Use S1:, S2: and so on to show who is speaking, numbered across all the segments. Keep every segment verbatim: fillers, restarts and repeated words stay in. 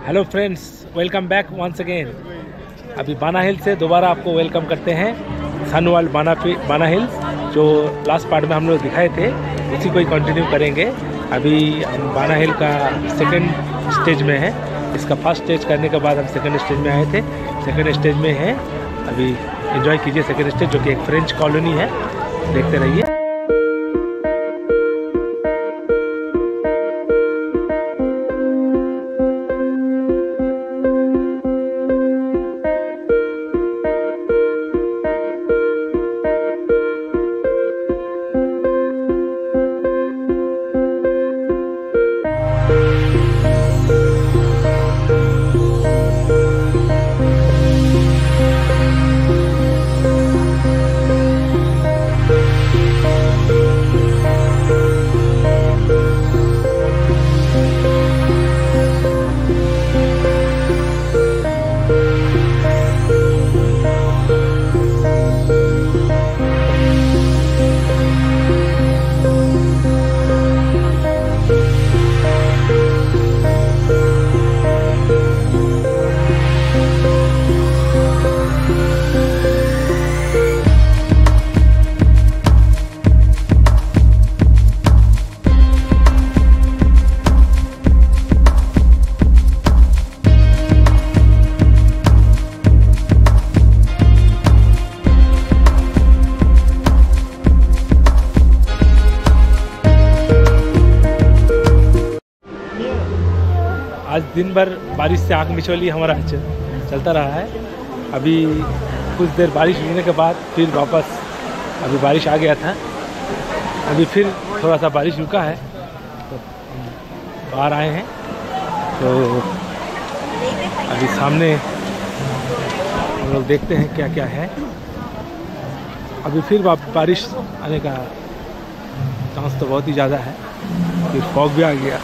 S1: Hello friends, welcome back once again. अभी Bana हिल से दोबारा आपको वेलकम करते हैं। सन वर्ल्ड बाना बाना हिल्स, जो लास्ट पार्ट में हम लोग दिखाए थे, उसी को ही कंटिन्यू करेंगे। अभी हम बाना हिल का सेकंड स्टेज में है। इसका फर्स्ट स्टेज करने के बाद हम सेकंड स्टेज में आए थे। सेकंड स्टेज में है, अभी एंजॉय कीजिए सेकंड स्टेज, जो कि एक फ्रेंच कॉलोनी है। देखते रहिए। आज दिन भर बारिश से आँख मिचौली हमारा चलता रहा है। अभी कुछ देर बारिश रुकने के बाद फिर वापस अभी बारिश आ गया था। अभी फिर थोड़ा सा बारिश रुका है तो बाहर आए हैं। तो अभी सामने हम लोग देखते हैं क्या क्या है। अभी फिर बारिश आने का चांस तो बहुत ही ज़्यादा है। फिर फॉग भी आ गया।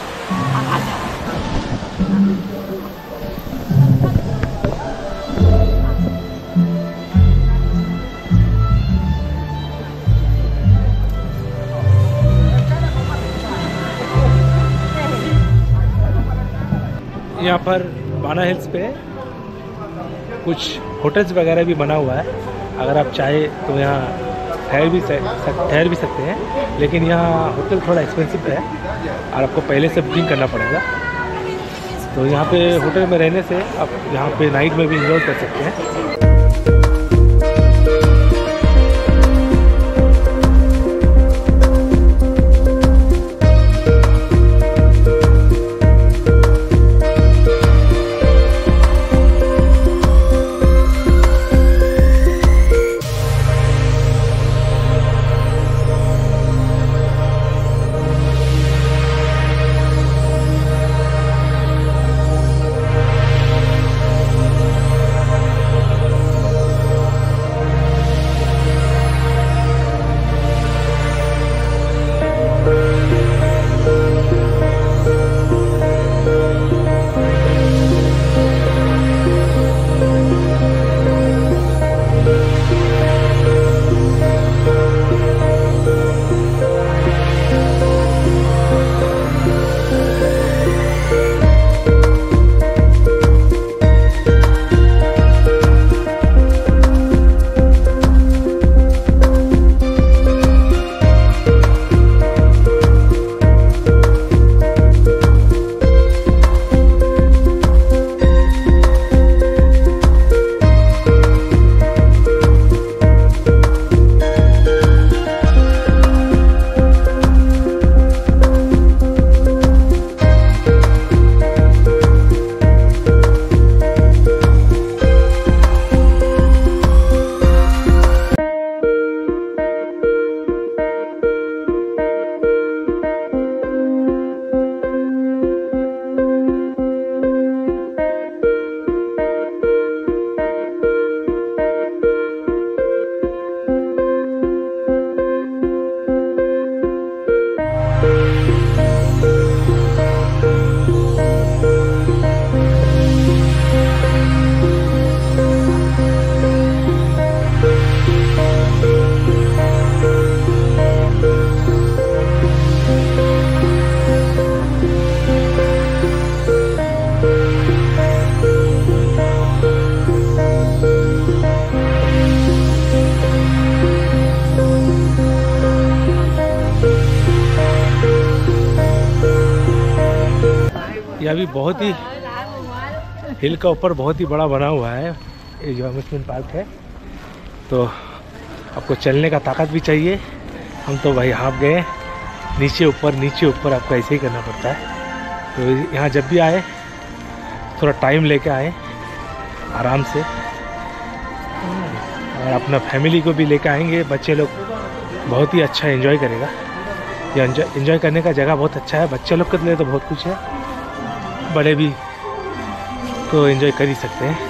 S1: यहाँ पर बाना हिल्स पे कुछ होटल्स वगैरह भी बना हुआ है। अगर आप चाहे तो यहाँ ठहर भी ठहर भी सकते हैं, लेकिन यहाँ होटल थोड़ा एक्सपेंसिव है और आपको पहले से बुकिंग करना पड़ेगा। तो यहाँ पे होटल में रहने से आप यहाँ पे नाइट में भी इंजॉय कर सकते हैं। ये अभी बहुत ही हिल का ऊपर बहुत ही बड़ा बना हुआ है ये जो अम्यूज़मेंट पार्क है। तो आपको चलने का ताकत भी चाहिए। हम तो भाई हाँप गए, नीचे ऊपर नीचे ऊपर आपको ऐसे ही करना पड़ता है। तो यहाँ जब भी आए थोड़ा टाइम लेके आए आराम से, और अपना फैमिली को भी लेके आएंगे, बच्चे लोग बहुत ही अच्छा एंजॉय करेगा। ये एंजॉय करने का जगह बहुत अच्छा है। बच्चे लोग के लिए तो बहुत कुछ है, बड़े भी तो एंजॉय कर ही सकते हैं।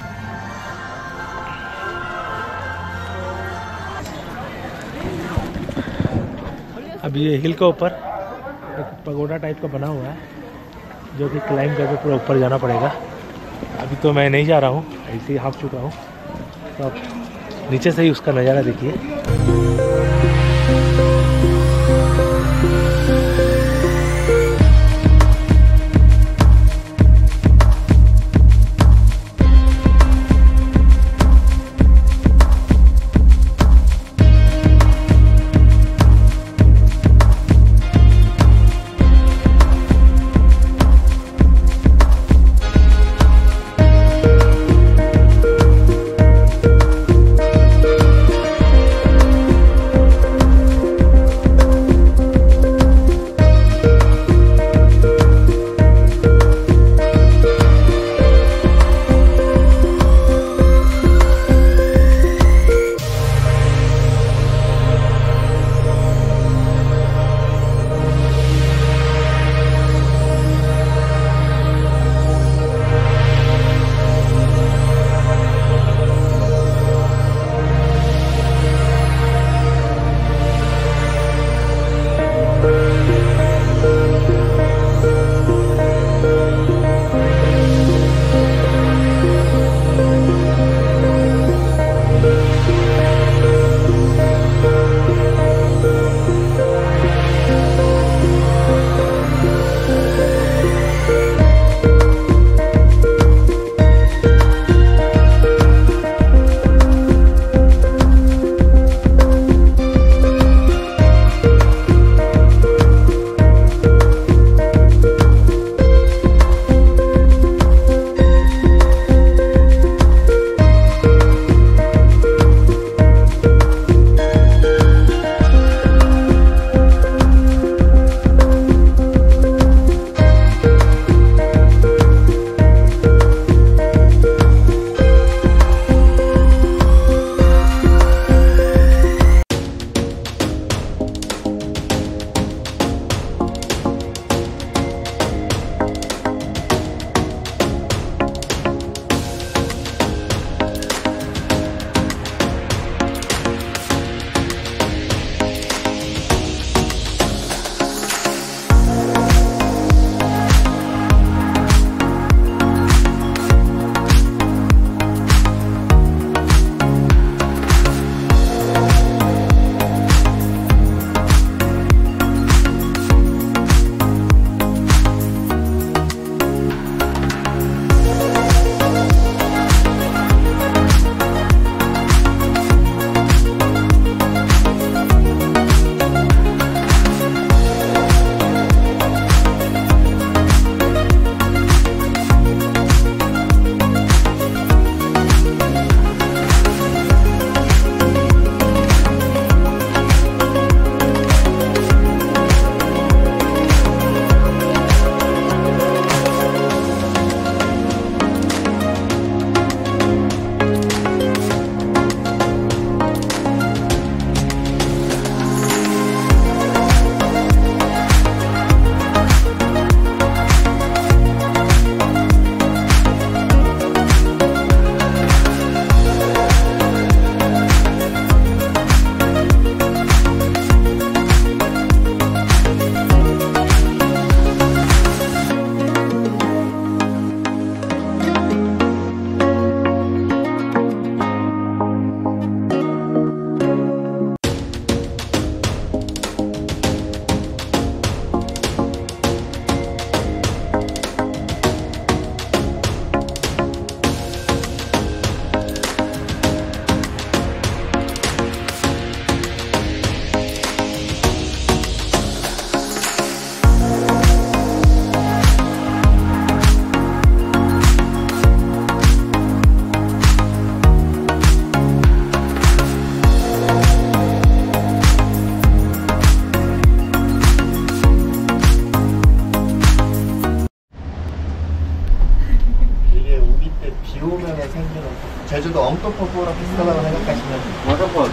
S1: अब ये हिल के ऊपर एक पगोडा टाइप का बना हुआ है जो कि क्लाइंब करके पूरा ऊपर जाना पड़ेगा। अभी तो मैं नहीं जा रहा हूँ, ऐसे ही हाँफ चुका हूँ। तो आप नीचे से ही उसका नज़ारा देखिए।
S2: 생기는 제주도 엉터포포랑 비슷하다고 생각하시면
S3: waterfall.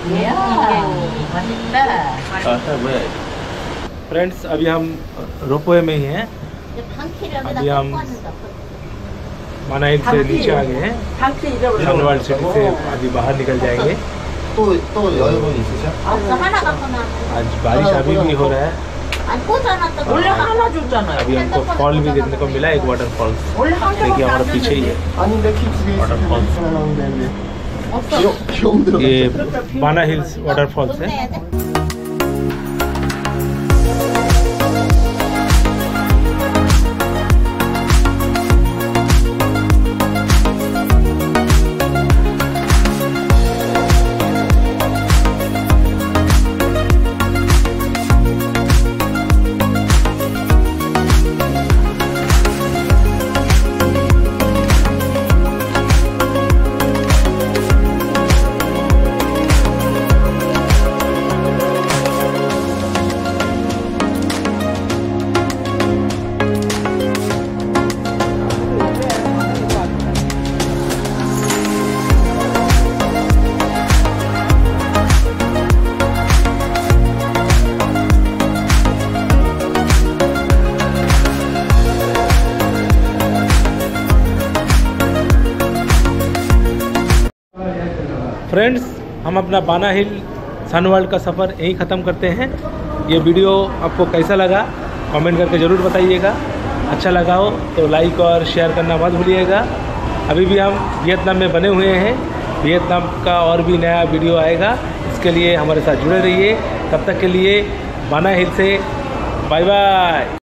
S1: फ्रेंड्स अभी हम रोपवे में ही हैं। अभी हम माना हिल से नीचे आ गए हैं। सनवर्ल्ड सिटी से अभी बाहर निकल जाएंगे।
S2: 또, 또 여유분 있으셔?
S1: आज बारिश अभी भी हो रहा है।
S4: 원래 하나 줬잖아요.
S1: अभी हमको फॉल भी देखने को मिला, एक वाटरफॉल।
S4: 원래 한
S1: देखिए
S4: 개밖에
S1: हमारे
S4: 안
S1: पीछे ही है।
S2: 아니 내 키 두 개
S1: Waterfall.
S2: 있으면 나오면 되는데
S4: 없어.
S2: 귀여움, 귀여움 들어가
S1: ये बाना हिल्स वाटरफॉल्स है। फ्रेंड्स, हम अपना बाना हिल सनवर्ल्ड का सफ़र यहीं ख़त्म करते हैं। ये वीडियो आपको कैसा लगा कमेंट करके ज़रूर बताइएगा। अच्छा लगा हो तो लाइक और शेयर करना मत भूलिएगा। अभी भी हम वियतनाम में बने हुए हैं। वियतनाम का और भी नया वीडियो आएगा, इसके लिए हमारे साथ जुड़े रहिए। तब तक के लिए बाना हिल से बाय बाय।